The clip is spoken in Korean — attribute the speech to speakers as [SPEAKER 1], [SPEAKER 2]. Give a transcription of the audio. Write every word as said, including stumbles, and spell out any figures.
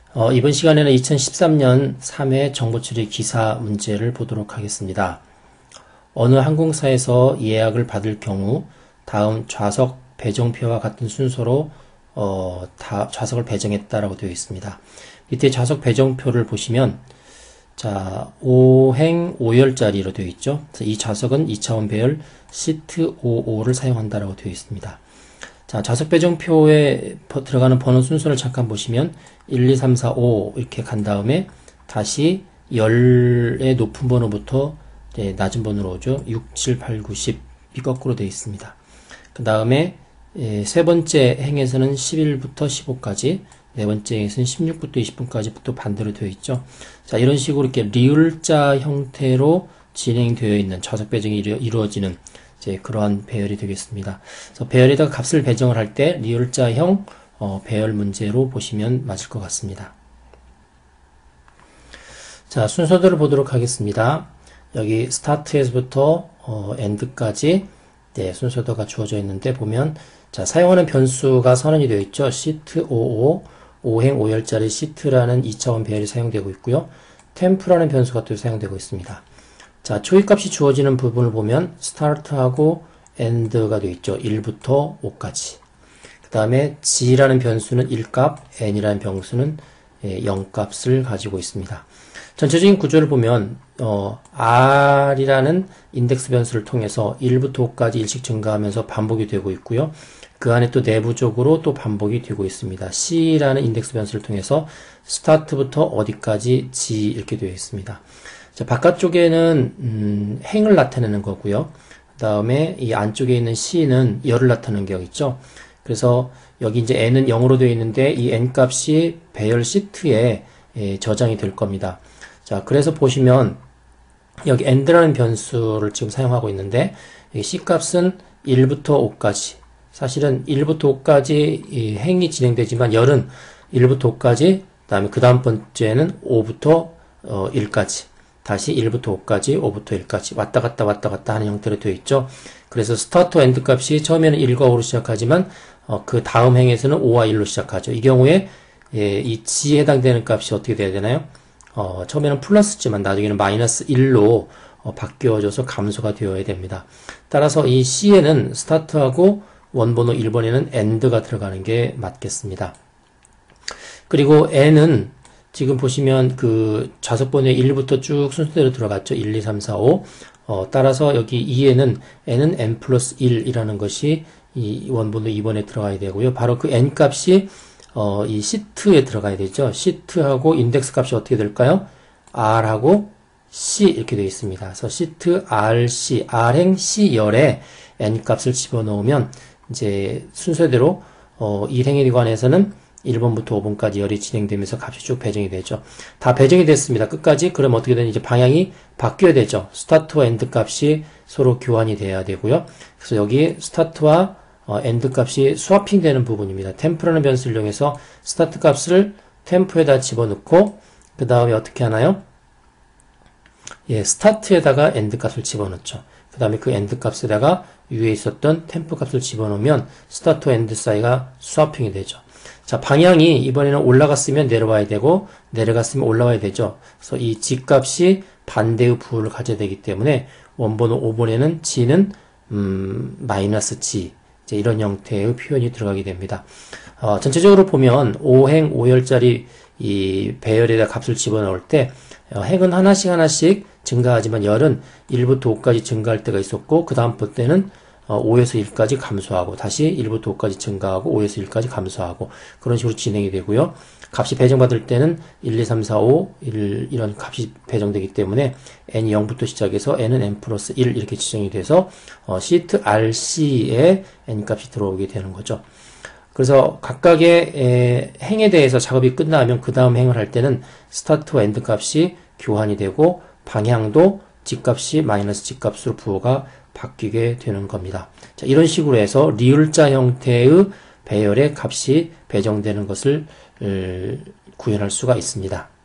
[SPEAKER 1] 어, 이번 시간에는 이천십삼 년 삼 회 정보처리 기사 문제를 보도록 하겠습니다. 어느 항공사에서 예약을 받을 경우 다음 좌석 배정표와 같은 순서로 어, 다 좌석을 배정했다라고 되어 있습니다. 밑에 좌석 배정표를 보시면 자, 오행 오열짜리로 되어 있죠. 이 좌석은 이 차원 배열 시트 오십오를 사용한다라고 되어 있습니다. 자, 좌석 배정표에 들어가는 번호 순서를 잠깐 보시면 일, 이, 삼, 사, 오 이렇게 간 다음에 다시 열의 높은 번호부터 네, 낮은 번호로 오죠. 육, 칠, 팔, 구, 십이 거꾸로 되어 있습니다. 그 다음에 예, 세 번째 행에서는 십일부터 십오까지, 네 번째 행에서는 십육부터 이십 분까지 또 반대로 되어 있죠. 자, 이런 식으로 이렇게 리을자 형태로 진행되어 있는 좌석 배정이 이루어지는 이제 그러한 배열이 되겠습니다. 그래서 배열에다가 값을 배정을 할 때 리을자형 어, 배열 문제로 보시면 맞을 것 같습니다. 자, 순서대로 보도록 하겠습니다. 여기 스타트에서부터 어, 엔드까지 네, 순서대가 주어져 있는데 보면 자, 사용하는 변수가 선언이 되어 있죠. 시트 오십오, 오행 오열짜리 시트라는 이 차원 배열이 사용되고 있고요. 템프라는 변수가 또 사용되고 있습니다. 자, 초기값이 주어지는 부분을 보면 start하고 end가 되어 있죠. 일부터 오까지. 그 다음에 g라는 변수는 일 값, n이라는 변수는 영 값을 가지고 있습니다. 전체적인 구조를 보면 어, r이라는 인덱스 변수를 통해서 일부터 오까지 일씩 증가하면서 반복이 되고 있고요. 그 안에 또 내부적으로 또 반복이 되고 있습니다. c라는 인덱스 변수를 통해서 start부터 어디까지 g 이렇게 되어 있습니다. 자, 바깥쪽에는 음, 행을 나타내는 거고요. 그 다음에 이 안쪽에 있는 c는 열을 나타내는 게 있죠. 그래서 여기 이제 n은 영으로 되어 있는데 이 n 값이 배열 시트에 예, 저장이 될 겁니다. 자, 그래서 보시면 여기 end라는 변수를 지금 사용하고 있는데 이 c 값은 일부터 오까지, 사실은 일부터 오까지 이 행이 진행되지만 열은 일부터 오까지, 그 다음에 그 다음 번째는 오부터 어, 일까지, 다시 일부터 오까지, 오부터 일까지 왔다 갔다 왔다 갔다 하는 형태로 되어 있죠. 그래서 스타트 엔드 값이 처음에는 일과 오로 시작하지만 어, 그 다음 행에서는 오와 일로 시작하죠. 이 경우에 예, 이 g에 해당되는 값이 어떻게 돼야 되나요? 어, 처음에는 플러스지만 나중에는 마이너스 일로 어, 바뀌어져서 감소가 되어야 됩니다. 따라서 이 c에는 스타트하고 원번호 일 번에는 end가 들어가는 게 맞겠습니다. 그리고 n은 지금 보시면 그 좌석 번호에 일부터 쭉 순서대로 들어갔죠. 일, 이, 삼, 사, 오. 어, 따라서 여기 이에는 n은 n 플러스 일이라는 것이 이 원번호 이 번에 들어가야 되고요. 바로 그 n 값이 어, 이 시트에 들어가야 되죠. 시트하고 인덱스 값이 어떻게 될까요? r하고 c 이렇게 되어 있습니다. 그래서 시트 rc, r행 c 열에 n 값을 집어넣으면 이제 순서대로 어, 이 행에 관해서는 일 번부터 오 번까지 열이 진행되면서 값이 쭉 배정이 되죠. 다 배정이 됐습니다. 끝까지. 그럼 어떻게든 이제 방향이 바뀌어야 되죠. 스타트와 엔드 값이 서로 교환이 돼야 되고요. 그래서 여기 스타트와 어, 엔드 값이 스와핑 되는 부분입니다. 템프라는 변수를 이용해서 스타트 값을 템프에다 집어넣고 그 다음에 어떻게 하나요? 예, 스타트에다가 엔드 값을 집어넣죠. 그 다음에 그 엔드 값에다가 위에 있었던 템프 값을 집어넣으면 스타트와 엔드 사이가 스와핑이 되죠. 자, 방향이 이번에는 올라갔으면 내려와야 되고 내려갔으면 올라와야 되죠. 그래서 이 g 값이 반대의 부호를 가져야 되기 때문에 원번호 오 번에는 g는 음, 마이너스 g 이제 이런 형태의 표현이 들어가게 됩니다. 어, 전체적으로 보면 오행 오열짜리 이 배열에다 값을 집어넣을 때 어, 행은 하나씩 하나씩 증가하지만 열은 일부터 오까지 증가할 때가 있었고 그 다음 때는 어, 오에서 일까지 감소하고 다시 일부터 오까지 증가하고 오에서 일까지 감소하고 그런 식으로 진행이 되고요. 값이 배정받을 때는 일, 이, 삼, 사, 오, 일 이런 값이 배정되기 때문에 n이 영부터 시작해서 n은 n 플러스 일 이렇게 지정이 돼서 어, 시트 rc에 n 값이 들어오게 되는 거죠. 그래서 각각의 에, 행에 대해서 작업이 끝나면 그 다음 행을 할 때는 스타트와 엔드 값이 교환이 되고 방향도 g 값이 마이너스 g 값으로 부호가 바뀌게 되는 겁니다. 자, 이런 식으로 해서 리을자 형태의 배열의 값이 배정되는 것을 구현할 수가 있습니다.